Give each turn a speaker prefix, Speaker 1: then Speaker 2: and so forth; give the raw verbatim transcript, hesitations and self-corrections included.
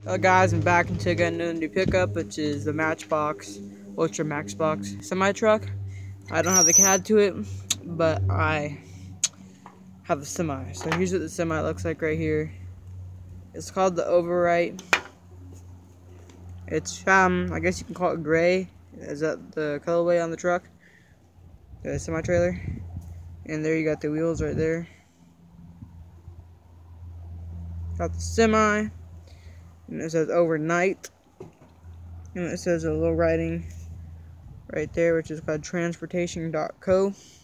Speaker 1: Uh, guys, I'm back into getting a new pickup, which is the Matchbox Ultra Max Box semi truck. I don't have the C A D to it, but I have the semi. So here's what the semi looks like right here. It's called the Overwrite. It's um, I guess you can call it gray. Is that the colorway on the truck? The semi trailer. And there you got the wheels right there. Got the semi. And it says overnight. And it says a little writing right there, which is called transportation dot co.